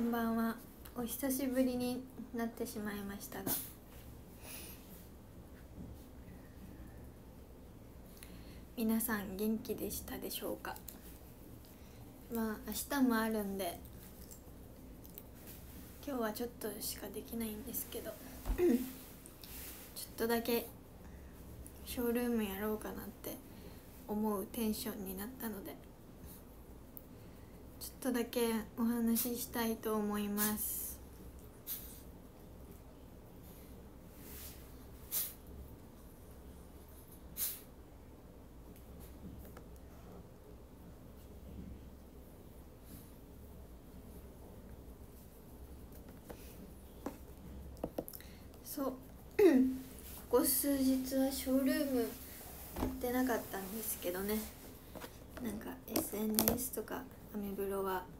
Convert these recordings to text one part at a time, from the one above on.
んばんは。お久しぶりになってしまいましたが、皆さん元気でしたでしょうか。明日もあるんで今日はちょっとしかできないんですけどちょっとだけショールームやろうかなって思うテンションになったので、ちょっとだけお話ししたいと思います。そうここ数日はショールームやってなかったんですけどね、なんか SNS とかアメブロは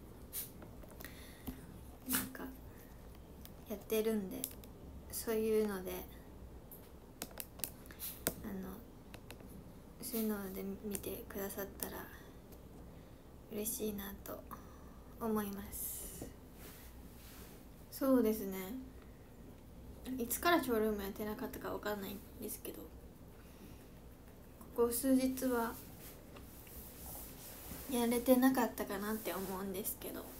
なんかやってるんで、そういうのでそういうので見てくださったら嬉しいなと思います。そうですね、いつからショールームやってなかったかわかんないんですけど、ここ数日はやれてなかったかなって思うんですけど、ち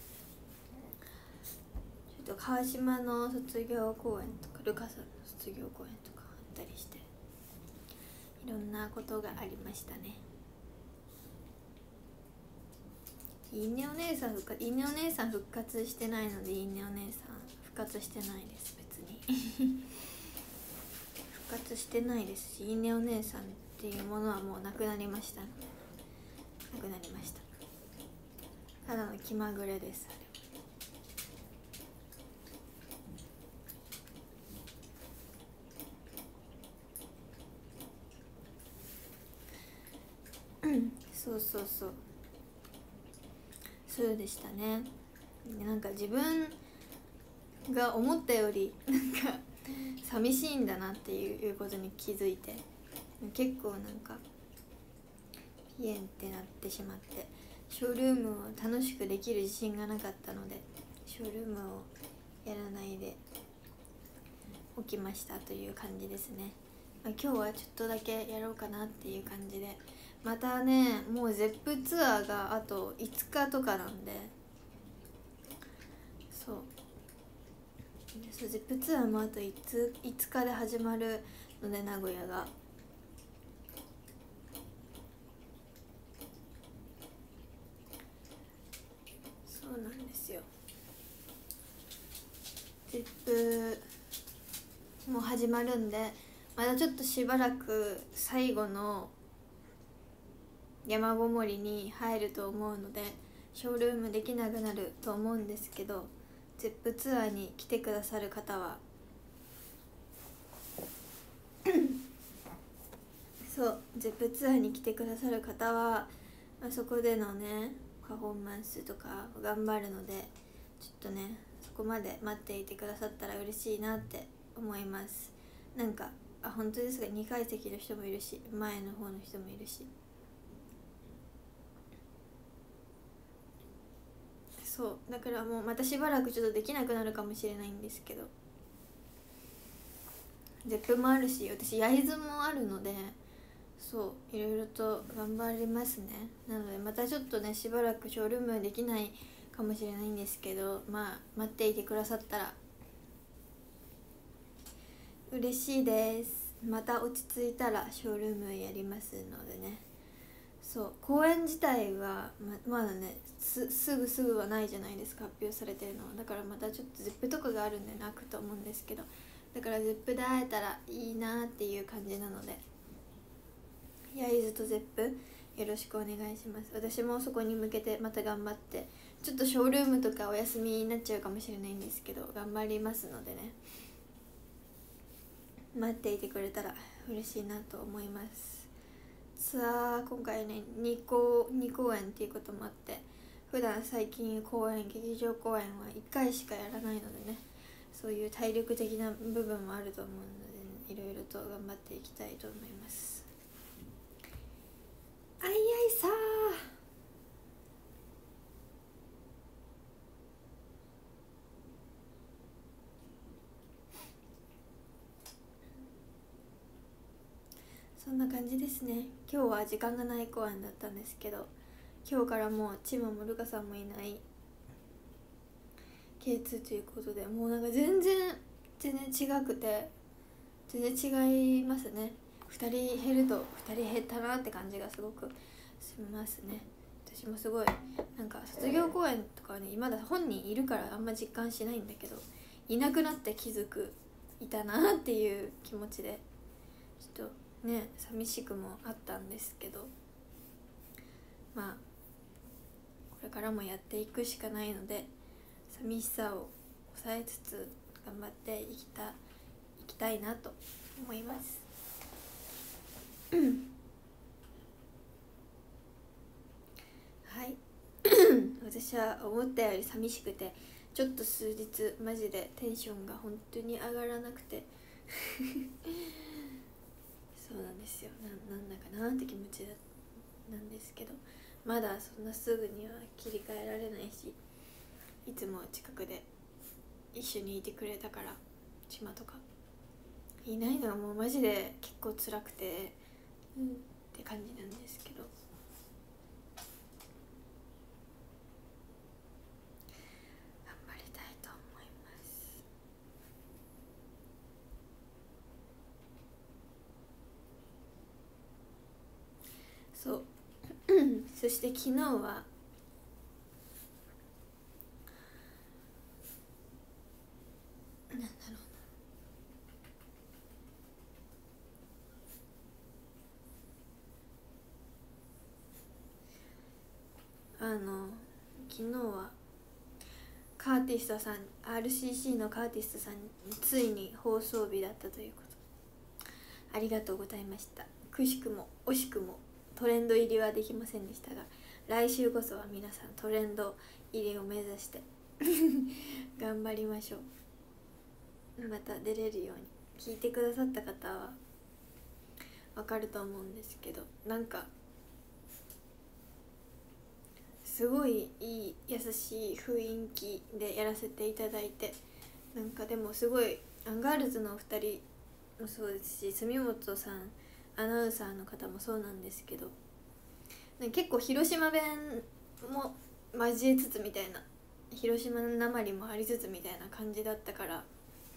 ょっと川島の卒業公演とかルカさんの卒業公演とかあったりして、いろんなことがありましたね。いいねお姉さん復活してないので、いいねお姉さん復活してないです。別に復活してないですし、いいねお姉さんっていうものはもうなくなりましたので、なくなりました。ただの気まぐれです。そうでしたね。なんか自分が思ったよりなんか寂しいんだなっていうことに気づいて、結構なんかピエンってなってしまって、ショールームを楽しくできる自信がなかったので、ショールームをやらないで起きましたという感じですね。今日はちょっとだけやろうかなっていう感じで、またね、もう ZEP ツアーがあと5日とかなんで、ZEP ツアーもあと5日で始まるので、名古屋がそうなんですよ。ZEP もう始まるんで、まだちょっとしばらく最後の山ごもりに入ると思うので、ショールームできなくなると思うんですけど、ZEP ツアーに来てくださる方はZEP ツアーに来てくださる方は、そこでのねパフォーマンスとか頑張るので、ちょっとねそこまで待っていてくださったら嬉しいなって思います。なんか本当ですが、2階席の人もいるし、前の方の人もいるし、だからもうまたしばらくちょっとできなくなるかもしれないんですけど、ZEPもあるし、私焼津もあるので、いろいろと頑張りますね。なのでまたちょっとねしばらくショールームできないかもしれないんですけど、待っていてくださったら嬉しいです。また落ち着いたらショールームやりますのでね。公演自体はまだねすぐはないじゃないですか、発表されてるのは。だからまたちょっと ZEP とかがあるんで泣くと思うんですけど、だから ZEP で会えたらいいなっていう感じなので、焼津と ZEP よろしくお願いします。私もそこに向けてまた頑張って、ちょっとショールームとかお休みになっちゃうかもしれないんですけど、頑張りますのでね、待っていてくれたら嬉しいなと思います。ツアー今回ね2公演っていうこともあって、普段最近劇場公演は1回しかやらないのでね、そういう体力的な部分もあると思うので、いろいろと頑張っていきたいと思います。あいあいさそんな感じですね。今日は時間がない公演だったんですけど、今日からもうチマもルカさんもいない K2 ということで、もうなんか全然違くて、全然違いますね。2人減ると2人減ったなって感じがすごくしますね。私もすごいなんか卒業公演とかはね、まだ本人いるからあんま実感しないんだけど、いなくなって気づくいたなっていう気持ちでちょっとね寂しくもあったんですけど、まあこれからもやっていくしかないので、寂しさを抑えつつ頑張っていきたいなと思いますはい私は思ったより寂しくて、ちょっと数日マジでテンションが本当に上がらなくてそうなんですよ。なんだかなって気持ちなんですけど、まだそんなすぐには切り替えられないし、いつも近くで一緒にいてくれたから島とかいないのはもうマジで結構辛くて、って感じなんですけど、頑張りたいと思います。そうそして昨日はなんだろう昨日はカーティストさん RCC のカーティストさんについに放送日だったということ、ありがとうございました。くしくも惜しくもトレンド入りはできませんでしたが、来週こそは皆さんトレンド入りを目指して頑張りましょう。また出れるように、聞いてくださった方はわかると思うんですけど、なんかすごいいい優しい雰囲気でやらせていただいて、なんかでもすごいアンガールズのお二人もそうですし、住本さんアナウンサーの方もそうなんですけど、結構広島弁も交えつつみたいな、広島の訛りもありつつみたいな感じだったから、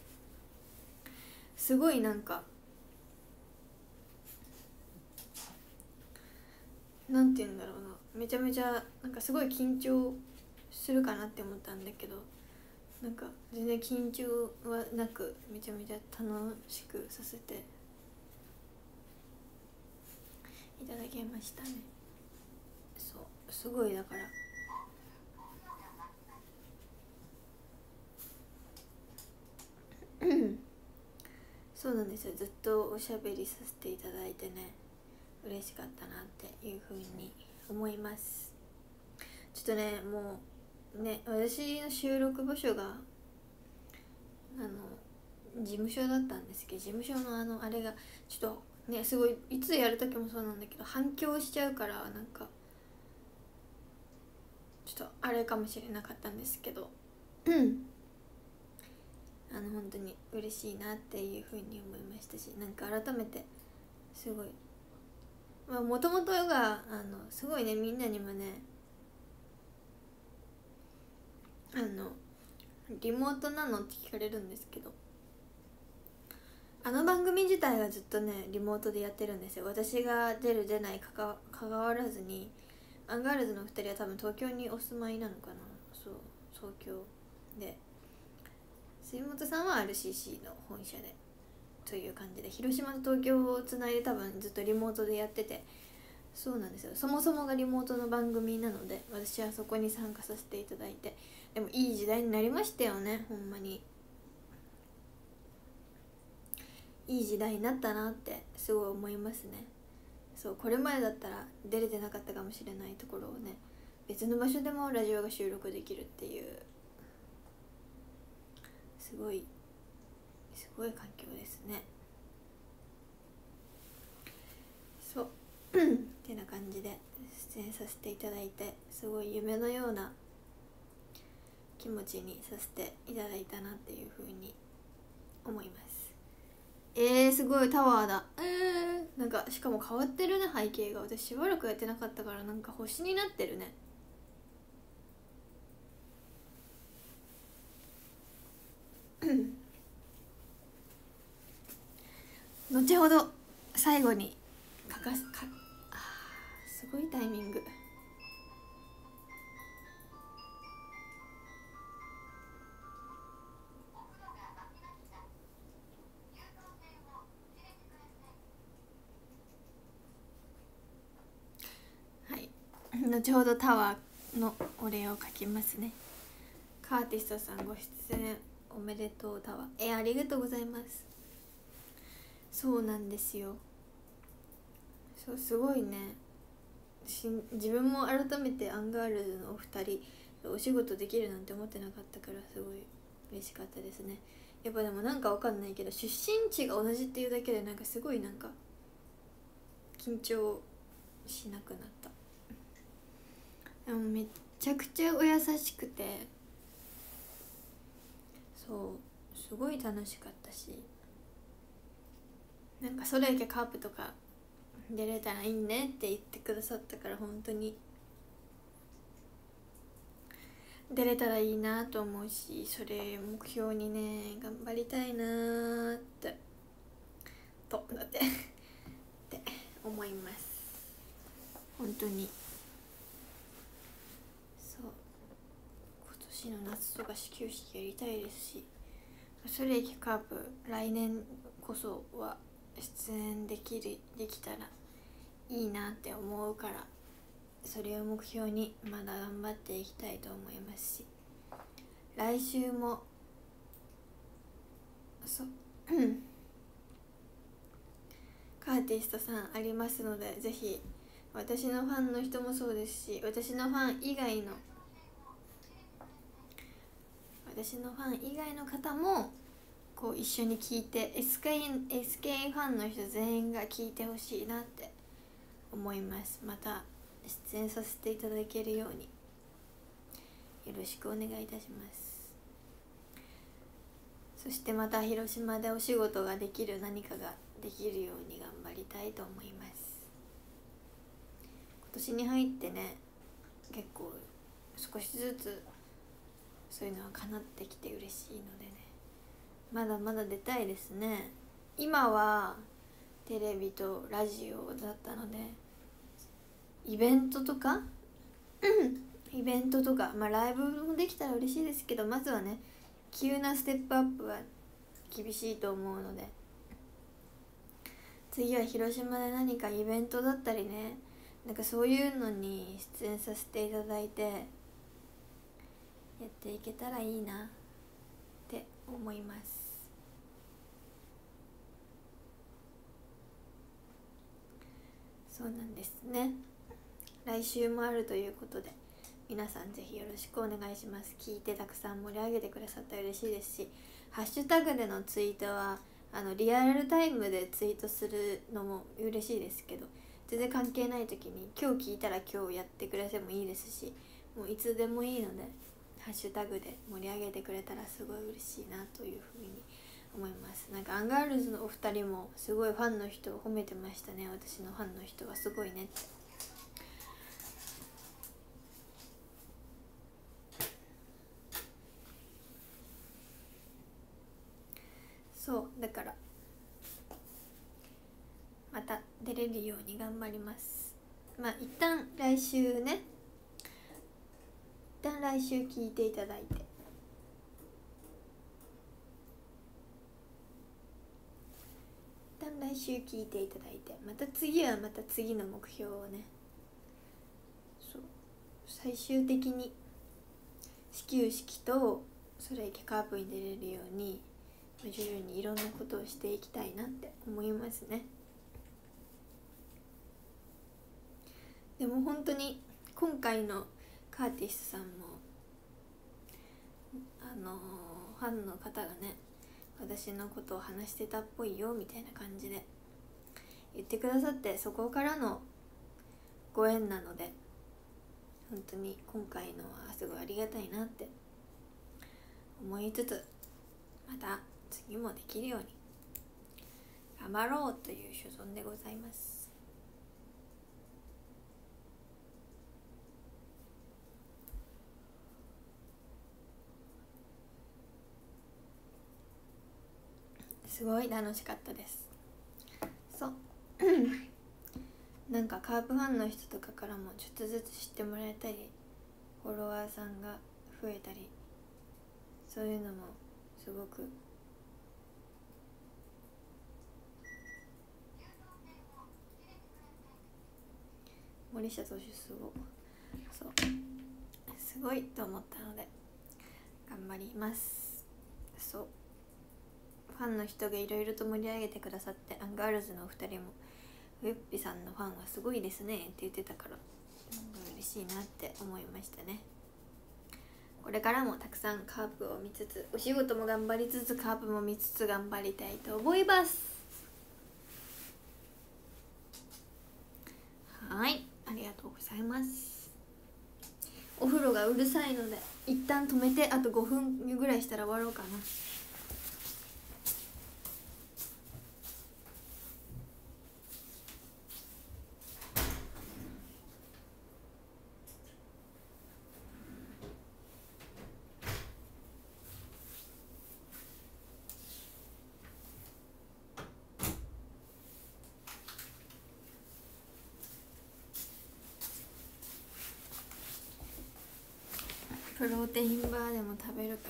すごいなんかなんて言うんだろうな、めちゃめちゃなんかすごい緊張するかなって思ったんだけど、なんか全然緊張はなくめちゃめちゃ楽しくさせていただきましたね。そうすごいだからそうなんですよ。ずっとおしゃべりさせていただいてね、嬉しかったなっていう風に思います。ちょっとね、もうね、私の収録場所が事務所だったんですけど、事務所のあれがちょっとね、すごいいつやる時もそうなんだけど反響しちゃうから、なんかちょっとあれかもしれなかったんですけど本当に嬉しいなっていうふうに思いましたし、なんか改めてすごい、まあもともとがすごいね、みんなにもねリモートなのって聞かれるんですけど、あの番組自体がずっとねリモートでやってるんですよ。私が出る出ないかかわらずに、アンガールズの2人は多分東京にお住まいなのかな。そう、東京で、杉本さんは RCC の本社でという感じで、広島と東京をつないで多分ずっとリモートでやってて、そうなんですよ。そもそもがリモートの番組なので、私はそこに参加させていただいて、でもいい時代になりましたよね、ほんまにいい時代になったなってすごい思いますね。そう、これまでだったら出れてなかったかもしれないところをね、別の場所でもラジオが収録できるっていう、すごい環境ですね。そうってな感じで出演させていただいて、すごい夢のような気持ちにさせていただいたなっていうふうに思います。すごいタワーだ。 なんかしかも変わってるね、背景が。私しばらくやってなかったから、なんか星になってるね。後ほど最後にすごいタイミング。はい、後ほどタワーのお礼を書きますね。カーティストさんご出演おめでとうタワー。ありがとうございます。そうなんですよ。そうすごいね。自分も改めてアンガールズのお二人お仕事できるなんて思ってなかったから、すごい嬉しかったですね。やっぱでもなんかわかんないけど、出身地が同じっていうだけでなんかすごいなんか緊張しなくなった。でもめっちゃくちゃお優しくて、そうすごい楽しかったし、なんかそれだけカープとか出れたらいいねって言ってくださったから、本当に出れたらいいなと思うし、それ目標にね頑張りたいなってって思います。本当にそう、今年の夏とか始球式やりたいですし、それ駅カープ来年こそは出演できたらいいなって思うから、それを目標にまだ頑張っていきたいと思いますし、来週もカーティストさんありますので、ぜひ私のファンの人もそうですし、私のファン以外の方もこう一緒に聞いて、 SK ファンの人全員が聞いてほしいなって思います。また出演させていただけるようによろしくお願いいたします。そしてまた広島でお仕事ができる何かができるように頑張りたいと思います。今年に入ってね、結構少しずつそういうのは叶ってきて嬉しいのでね、まだまだ出たいですね。今はテレビとラジオだったので、イベントとかまあライブもできたら嬉しいですけど、まずはね急なステップアップは厳しいと思うので、次は広島で何かイベントだったりね、なんかそういうのに出演させていただいてやっていけたらいいなって思います。そうなんですね。来週もあるということで、皆さんぜひよろしくお願いします。聞いてたくさん盛り上げてくださったら嬉しいですし、ハッシュタグでのツイートはリアルタイムでツイートするのも嬉しいですけど、全然関係ない時に今日聞いたら今日やってくれてもいいですし、もういつでもいいのでハッシュタグで盛り上げてくれたらすごい嬉しいなというふうに思います。なんかアンガールズのお二人もすごいファンの人を褒めてましたね。私のファンの人はすごいねって。そうだからまた出れるように頑張ります。まあ一旦来週聞いていただいて、また次はまた次の目標をね、そう最終的に始球式とそれカープに出れるように徐々にいろんなことをしていきたいなって思いますね。でも本当に今回のカーティスさんもファンの方がね、私のことを話してたっぽいよみたいな感じで言ってくださって、そこからのご縁なので本当に今回のはすごいありがたいなって思いつつ、また次もできるように頑張ろうという所存でございます。すごい楽しかったです。そうなんかカープファンの人とかからもちょっとずつ知ってもらえたり、フォロワーさんが増えたり、そういうのもすごく森下投手すごいと思ったので頑張ります。そうファンの人がいろいろと盛り上げてくださって、アンガールズのお二人もウェッピさんのファンはすごいですねって言ってたから、嬉しいなって思いましたね。これからもたくさんカープを見つつ、お仕事も頑張りつつカープも見つつ頑張りたいと思います。はい、ありがとうございます。お風呂がうるさいので一旦止めて、あと5分ぐらいしたら終わろうかな。プロテインバーでも食べるか。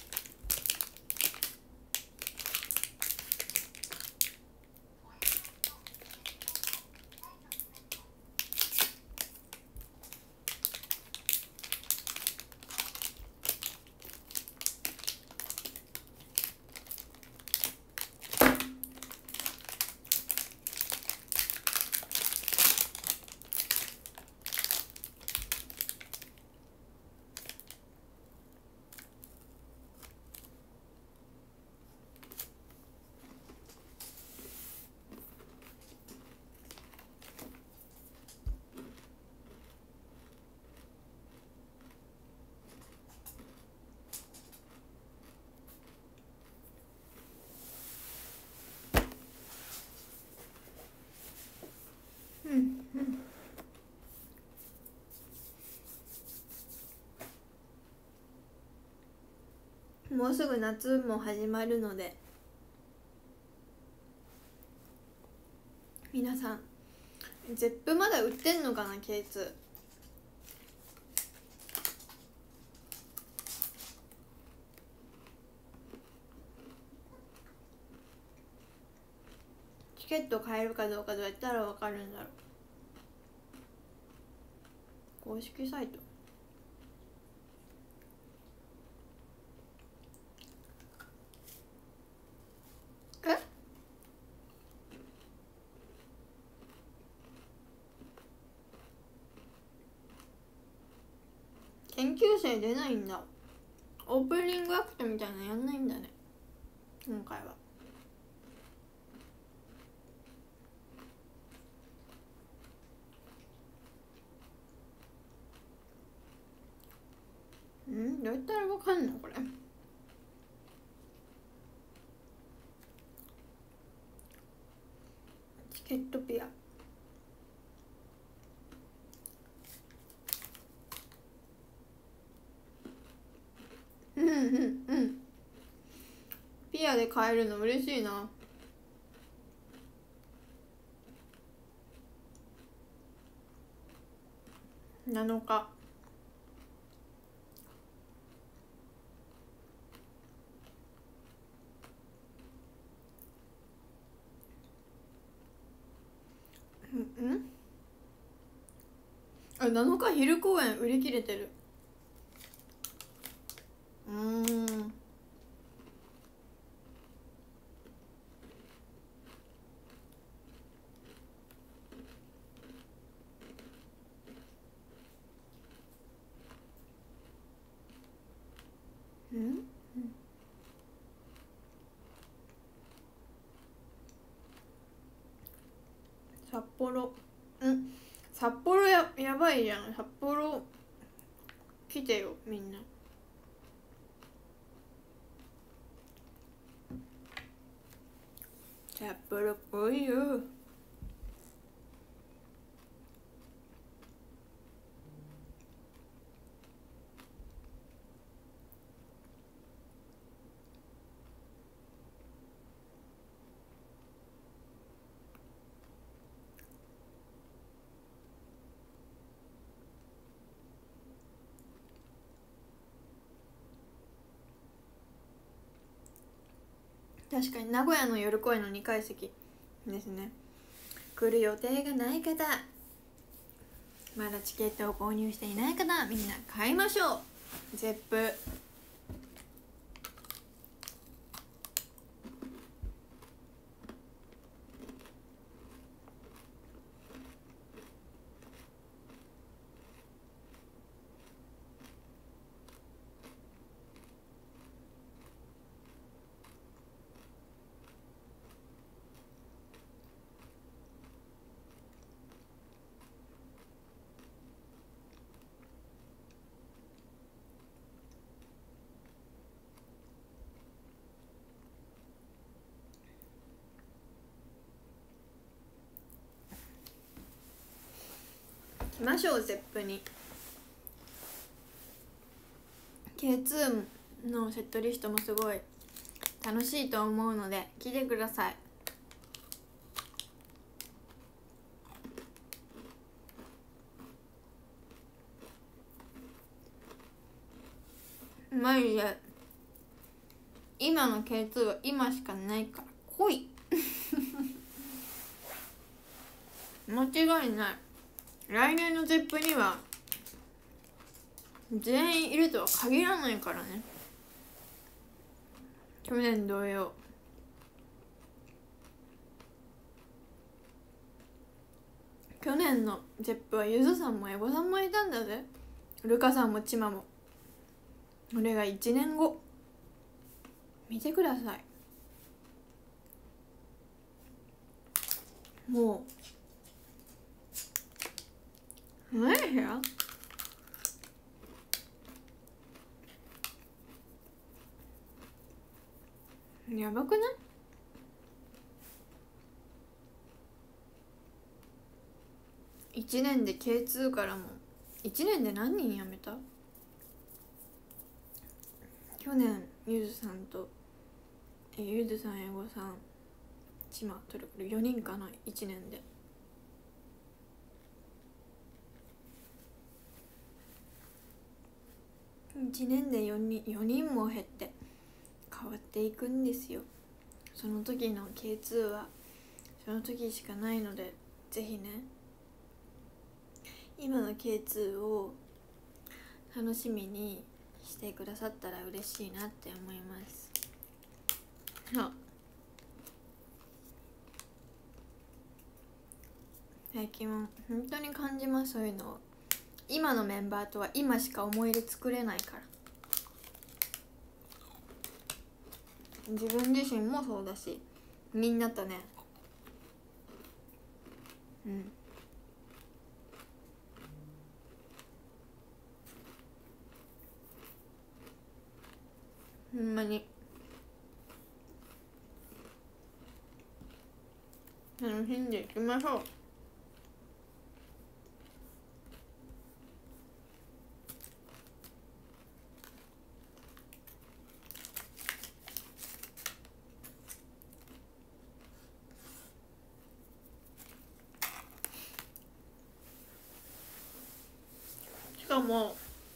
もうすぐ夏も始まるので、皆さんゼップまだ売ってんのかな。 K2 チケット買えるかどうかどうやったら分かるんだろう。公式サイト研究生出ないんだ。オープニングアクトみたいなのやんないんだね今回は。どうやったらわかんのこれ。チケットピアピアで買えるの嬉しいな。7日7日昼公演売り切れてる。札幌札幌やばいじゃん。札幌来てよみんな。 札幌来いよ。確かに名古屋の夜公演の2階席ですね。来る予定がない方、まだチケットを購入していない方、みんな買いましょう。ゼップ来ましょう。ゼップに K2 のセットリストもすごい楽しいと思うので来てください。マジで今の K2 は今しかないから来い間違いない。来年のゼップには全員いるとは限らないからね。去年同様。去年のゼップはゆずさんもエゴさんもいたんだぜ。ルカさんもチマも。俺が1年後見てください。もう何ややばくない？ 1 年で K2 からも1年で何人辞めた？去年ゆずさんとゆずさん、エゴさん、チマとる4人かな。1年で1年で4人も減って変わっていくんですよ。その時の K2 はその時しかないので、ぜひね今の K2 を楽しみにしてくださったら嬉しいなって思います。最近は本当に感じます。そういうのを今のメンバーとは今しか思い出作れないから。自分自身もそうだし、みんなとね、ほんまに楽しんでいきましょう。しかも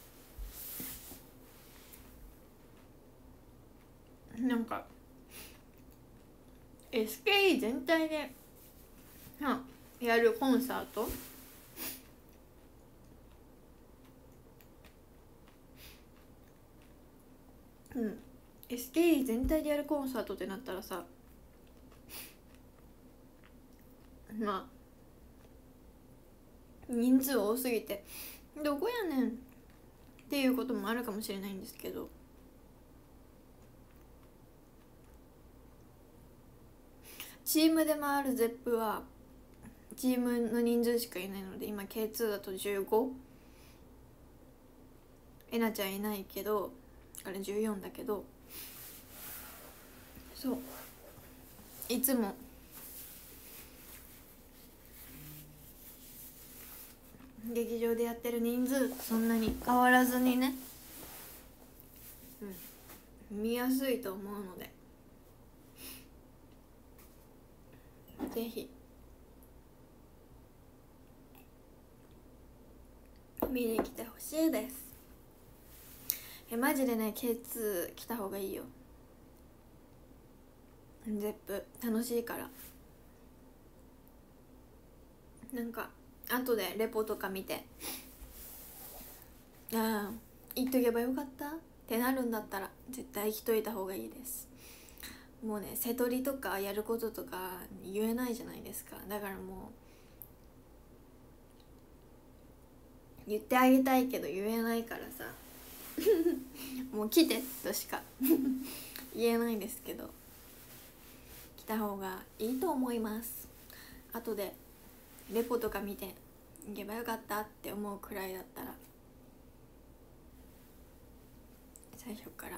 なんか SKE 全体でやるコンサートSKE 全体でやるコンサートってなったらさ、まあ人数多すぎてどこやねんっていうこともあるかもしれないんですけど、チームで回るゼップはチームの人数しかいないので、今 K2 だと15、えなちゃんいないけどあれ14だけど、そういつも劇場でやってる人数そんなに変わらずにね、見やすいと思うので、ぜひ見に来てほしいです。マジでね K2 来た方がいいよ。ゼップ楽しいから。なんか後でレポとか見て、ああ言っとけばよかったってなるんだったら絶対来といた方がいいです。もうね瀬戸りとかやることとか言えないじゃないですか。だからもう言ってあげたいけど言えないからさもう来てとしか言えないんですけど、来た方がいいと思います。後でレポとか見て行けばよかったって思うくらいだったら最初から行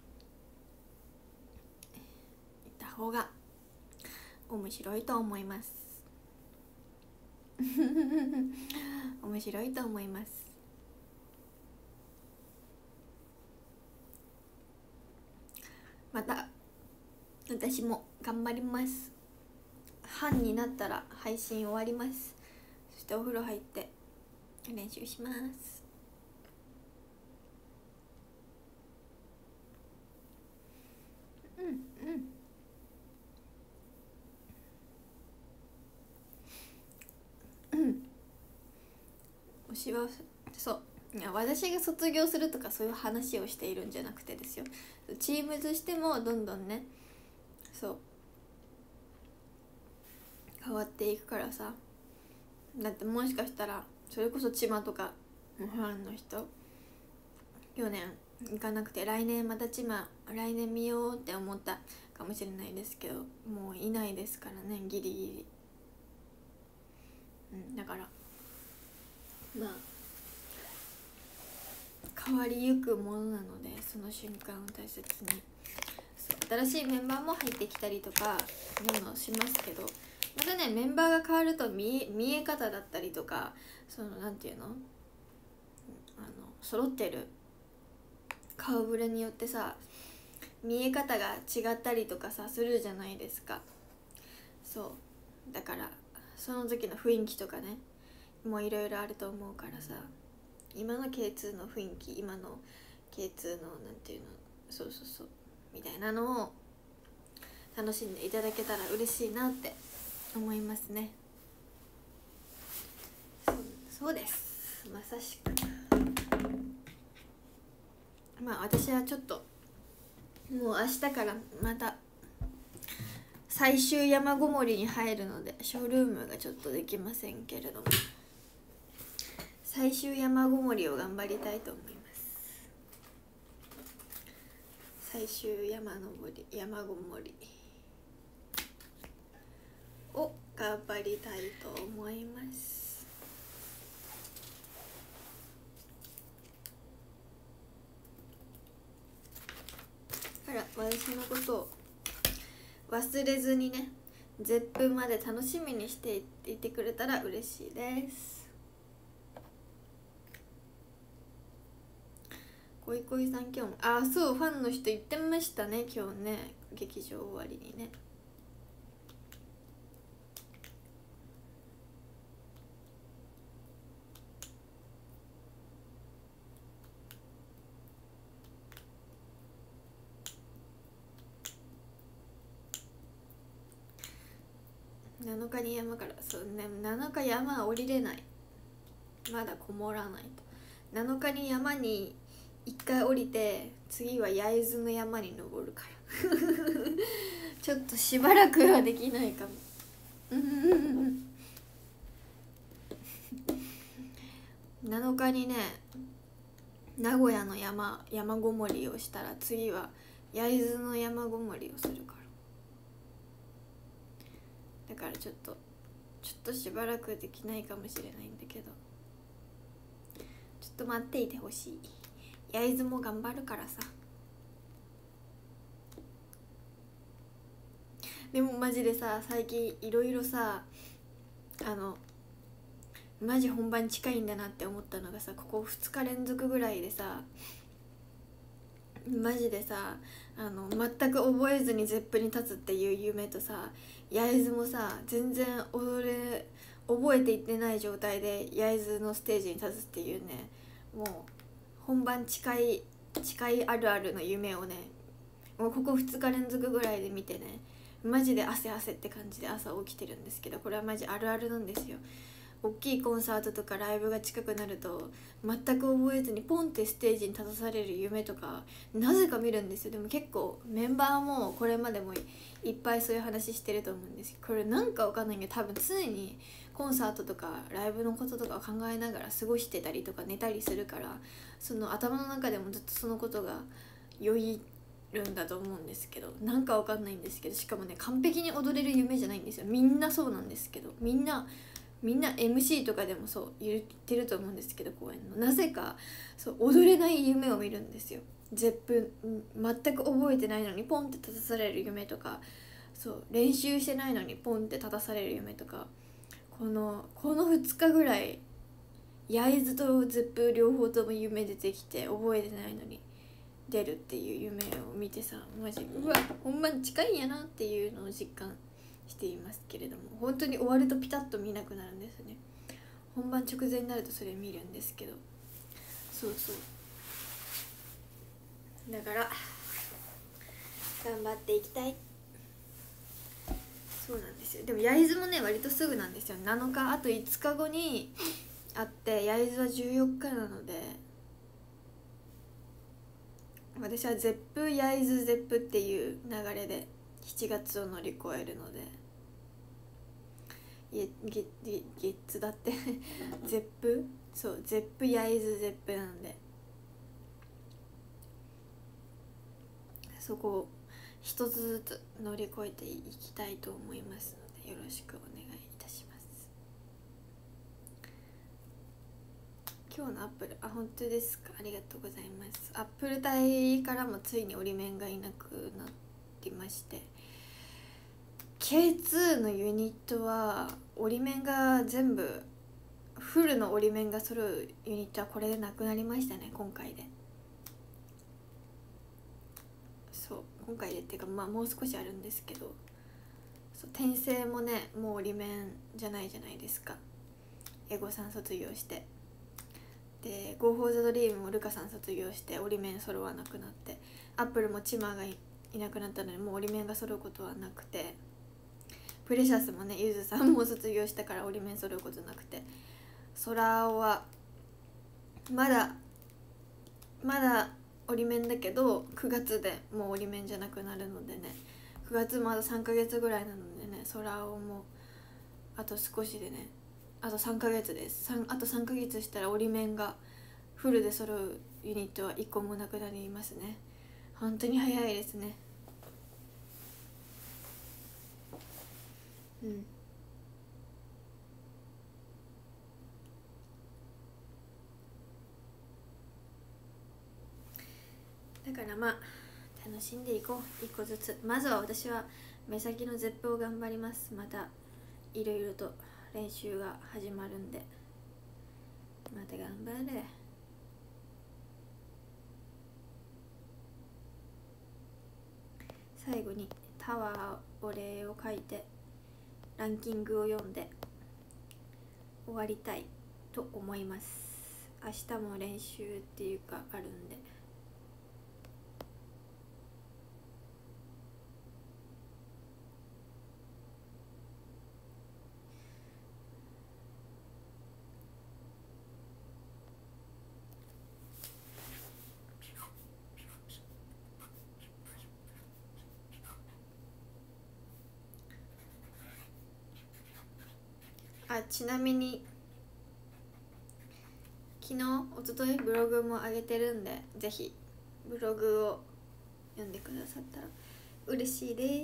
った方が面白いと思います面白いと思います。また私も頑張ります。半になったら配信終わります。そしてお風呂入って練習します。推しはそういや私が卒業するとかそういう話をしているんじゃなくてですよ、チームとしてもどんどんねそう変わっていくからさ。だってもしかしたらそれこそ千葉とかファンの人去年行かなくて来年また千葉来年見ようって思ったかもしれないですけど、もういないですからねギリギリ、だからまあ変わりゆくものなのでその瞬間を大切に。新しいメンバーも入ってきたりとかどんどんしますけど、またねメンバーが変わると見え方だったりとかそのなんていうの揃ってる顔ぶれによってさ見え方が違ったりとかさするじゃないですか。そうだからその時の雰囲気とかねもういろいろあると思うからさ、今の K2 の雰囲気今の K2 のなんていうのそうみたいなのを楽しんでいただけたら嬉しいなって思いますね。そうですまさしく。まあ私はちょっともう明日からまた最終山ごもりに入るのでショールームがちょっとできませんけれども、最終山ごもりを頑張りたいと思います。最終山ごもりを頑張りたいと思います。だから私のことを忘れずにね絶プまで楽しみにしていてくれたら嬉しいです。こいこいさん今日もそうファンの人言ってましたね今日ね劇場終わりにね。7日に山からそうね7日山は降りれない、まだこもらないと。7日に山に1回降りて次は焼津の山に登るからちょっとしばらくはできないかも7日にね名古屋の山ごもりをしたら次は焼津の山ごもりをするから、だからちょっとしばらくできないかもしれないんだけどちょっと待っていてほしい。焼津も頑張るからさ。でもマジでさ最近いろいろさマジ本番近いんだなって思ったのがさ、ここ2日連続ぐらいでさ、マジでさ、全く覚えずにゼップに立つっていう夢とさ、焼津もさ全然覚えていってない状態で焼津のステージに立つっていうね、もう本番近いあるあるの夢をね、もうここ2日連続ぐらいで見てね、マジで汗って感じで朝起きてるんですけど、これはマジあるあるなんですよ。大きいコンサートとかライブが近くなると全く覚えずにポンってステージに立たされる夢とかなぜか見るんですよ。でも結構メンバーもこれまでもいっぱいそういう話してると思うんですけど、これなんかわかんないけど多分常にコンサートとかライブのこととかを考えながら過ごしてたりとか寝たりするから、その頭の中でもずっとそのことがよぎるんだと思うんですけど、なんかわかんないんですけど、しかもね完璧に踊れる夢じゃないんですよ。みんなそうなんですけど、みんな MC とかでもそう言ってると思うんですけど、公演のなぜかそう踊れない夢を見るんですよ。全く覚えてないのにポンって立たされる夢とか、そう練習してないのにポンって立たされる夢とか、この2日ぐらい焼津とゼップ両方とも夢出てきて覚えてないのに出るっていう夢を見てさ、マジうわ本番近いんやなっていうのを実感していますけれども、本当に終わるとピタッと見なくなるんですね。本番直前になるとそれ見るんですけど、そうだから頑張っていきたい。そうなんですよ。でも焼津もね割とすぐなんですよ。7日あと5日後にあって、焼津は14日なので、私はゼップ焼津ゼップっていう流れで7月を乗り越えるので、ゲッツだってゼップ、そうゼップ焼津ゼップなんで、そこを一つずつ乗り越えていきたいと思いますので、よろしくお願いいたします。今日のアップル、本当ですか、ありがとうございます。アップル隊からもついに折り面がいなくなってまして、K2 のユニットは折り面が全部フルの折り面が揃うユニットはこれでなくなりましたね、今回で。そう今回でっていうか、もう少しあるんですけど、そう転生もねもう折り面じゃないじゃないですか。エゴさん卒業して、でゴーフォーザドリームもルカさん卒業して折り面揃わなくなって、アップルもチマがいなくなったのでもう折り面が揃うことはなくて、プレシャスもねゆずさんも卒業したから折り面揃うことなくて、ソラオはまだ折り面だけど9月でもう折り面じゃなくなるのでね、9月まだ3ヶ月ぐらいなのでね、ソラオもあと少しでね、あと3ヶ月です。あと3ヶ月したら折り面がフルで揃うユニットは1個もなくなりますね。本当に早いですね。だから楽しんでいこう、一個ずつ。まずは私は目先のゼップを頑張ります。またいろいろと練習が始まるんで、また頑張れ。最後にタワーお礼を書いてランキングを読んで終わりたいと思います。明日も練習っていうかあるんで。ちなみに昨日おとといブログも上げてるんで、ぜひブログを読んでくださったら嬉しいです。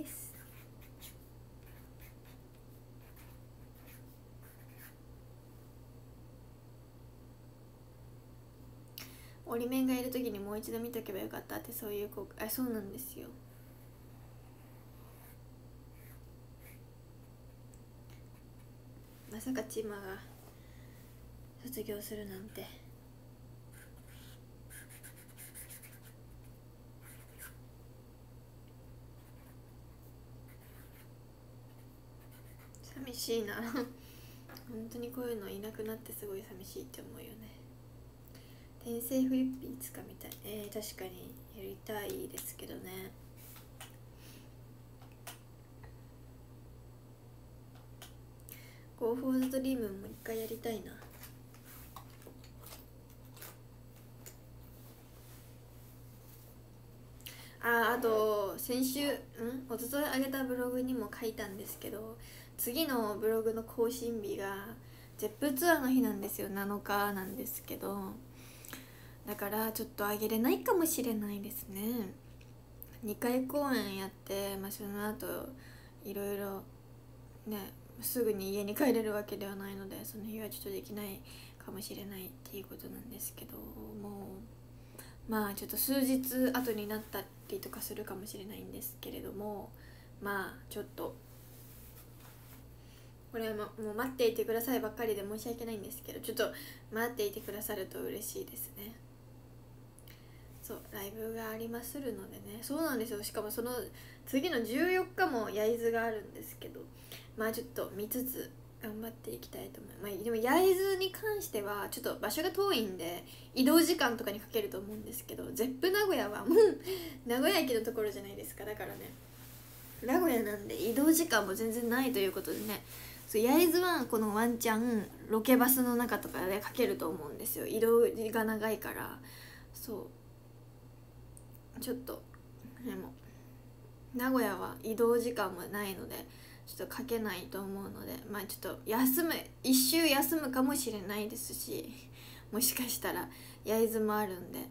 折り面がいる時にもう一度見とけばよかったって、そういうそうなんですよ。まさかチーマが卒業するなんて。寂しいな本当にこういうのいなくなってすごい寂しいって思うよね。転生フリッピーいつかみたい。確かにやりたいですけどね。Go for the Dream も一回やりたいな。あと先週一昨日上げたブログにも書いたんですけど、次のブログの更新日がゼップツアーの日なんですよ。7日なんですけど、だからちょっと上げれないかもしれないですね。2回公演やって、その後いろいろね、すぐに家に帰れるわけではないので、その日はちょっとできないかもしれないっていうことなんですけど、もうちょっと数日後になったりとかするかもしれないんですけれども、ちょっとこれはもう待っていてくださいばっかりで申し訳ないんですけど、ちょっと待っていてくださると嬉しいですね。そうライブがありまするのでね。そうなんですよ。しかもその次の14日も焼津があるんですけど、ちょっと見つつ頑張っていきたいと思います。でも焼津に関してはちょっと場所が遠いんで移動時間とかにかけると思うんですけど、ゼップ名古屋はもう名古屋駅のところじゃないですか。だからね、名古屋なんで移動時間も全然ないということでね、焼津はこのワンチャンロケバスの中とかでかけると思うんですよ。移動が長いから。ちょっとでも名古屋は移動時間もないのでちょっと書けないと思うので、ちょっと一周休むかもしれないですし、もしかしたら焼津もあるんで、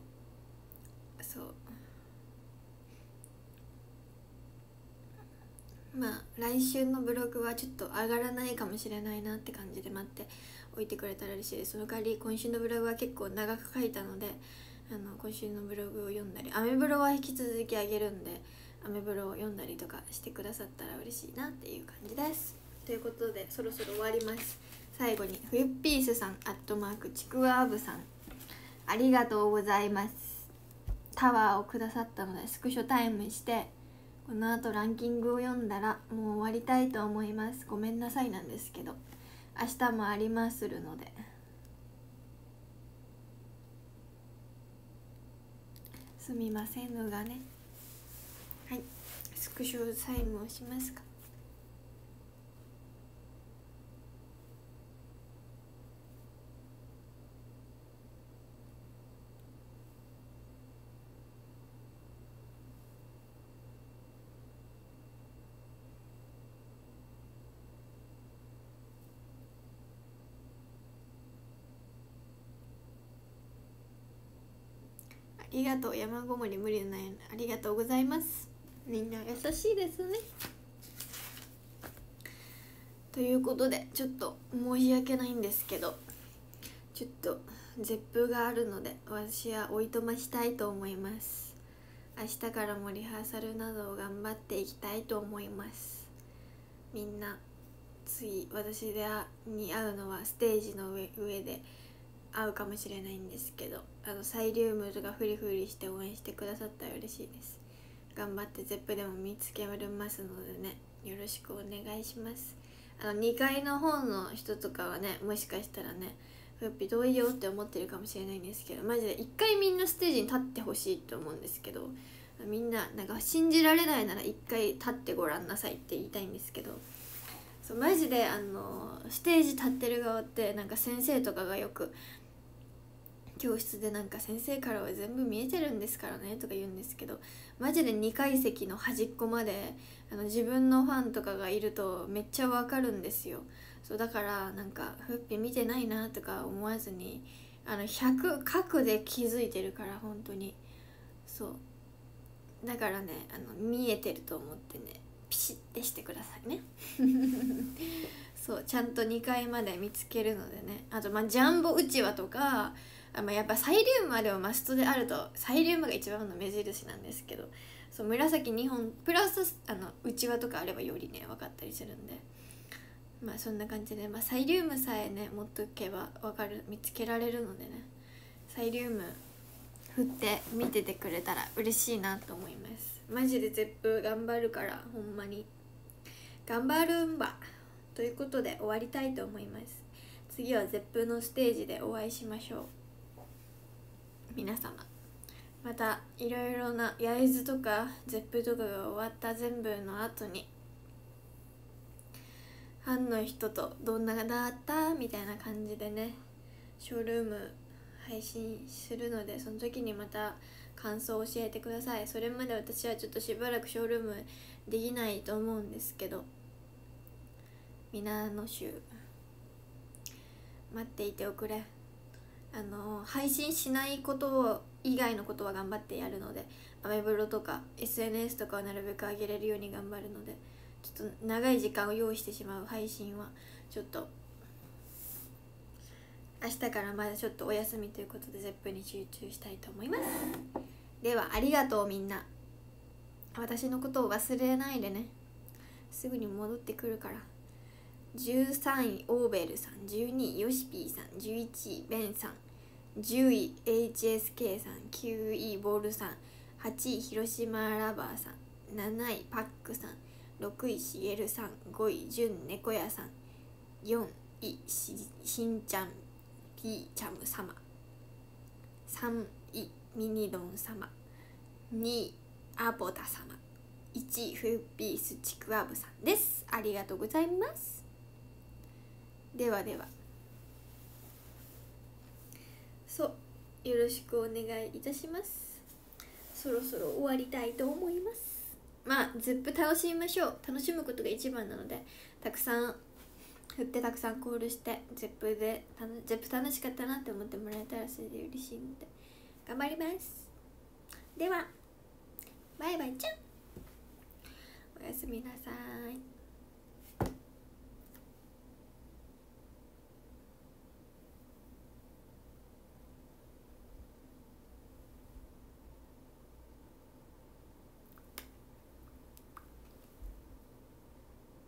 来週のブログはちょっと上がらないかもしれないなって感じで待っておいてくれたら嬉しいです。その代わり今週のブログは結構長く書いたので、今週のブログを読んだり、アメブロは引き続きあげるんで、アメブロを読んだりとかしてくださったら嬉しいなっていう感じです。ということでそろそろ終わります。最後にフユッピースさんちくわあぶさん、ありがとうございます。タワーをくださったのでスクショタイムしてこの後ランキングを読んだらもう終わりたいと思います。ごめんなさいなんですけど明日もありまするので、すみませんのがね。はい、スクショタイムをしますか。ありがとう。山ごもり無理ない。ありがとうございます。みんな優しいですね。ということでちょっと申し訳ないんですけど、ちょっと絶風があるので私はおいとましたいと思います。明日からもリハーサルなどを頑張っていきたいと思います。みんな次私に会うのはステージの上で会うかもしれないんですけど、サイリウムとかフリフリして応援してくださったら嬉しいです。頑張ってゼップでも見つけますのでね、よろしくお願いします。2階の方の人とかはね、もしかしたらねふっぴどういよって思ってるかもしれないんですけど、マジで1回みんなステージに立ってほしいと思うんですけど、みんななんか信じられないなら1回立ってごらんなさいって言いたいんですけど、マジでステージ立ってる側ってなんか先生とかがよく教室でなんか先生からは全部見えてるんですからねとか言うんですけど、マジで2階席の端っこまで自分のファンとかがいるとめっちゃわかるんですよ。だからなんかふっぴ見てないなとか思わずに100角で気づいてるから、本当にだからね見えてると思ってねピシッてしてくださいねちゃんと2階まで見つけるのでね。あとジャンボうちわとかやっぱサイリウムまではマストであると、サイリウムが一番の目印なんですけど、紫2本プラスうちわとかあればよりね分かったりするんで、 まあそんな感じで、サイリウムさえね持っとけば見つけられるのでね、サイリウム振って見ててくれたら嬉しいなと思います。マジでゼップ頑張るから、ほんまに頑張るんばということで終わりたいと思います。次はゼップのステージでお会いしましょう。皆様またいろいろな焼津とかゼップとかが終わった全部の後にファンの人とどんなだったみたいな感じでね、ショールーム配信するので、その時にまた感想を教えてください。それまで私はちょっとしばらくショールームできないと思うんですけど、皆の衆待っていておくれ。配信しないこと以外のことは頑張ってやるので、アメブロとか SNS とかはなるべく上げれるように頑張るので、ちょっと長い時間を用意してしまう配信はちょっと明日からまだちょっとお休みということで、ゼップに集中したいと思います。ではありがとうみんな。私のことを忘れないでね、すぐに戻ってくるから。13位オーベルさん、12位ヨシピーさん、11位ベンさん、10位 HSK さん、9位ボールさん、8位広島ラバーさん、7位パックさん、6位シエルさん、5位ジュン猫屋さん、4位しんちゃんピーチャム様、3位ミニドン様、2位アボタ様、1位フーピースちくわぶさんです。ありがとうございます。ではでは、よろしくお願いいたします。そろそろ終わりたいと思います。ゼップ楽しみましょう。楽しむことが一番なので、たくさん振ってたくさんコールして、ゼップ楽しかったなって思ってもらえたらそれで嬉しいので頑張ります。ではバイバイちゃん、おやすみなさい。